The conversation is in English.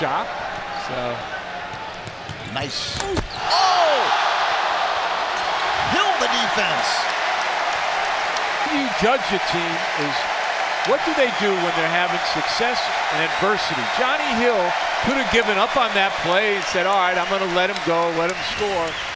shot. So nice. Oh! Hill the defense. How you judge a team is what do they do when they're having success and adversity. Johnny Hill could have given up on that play and said, all right, I'm going to let him go, let him score.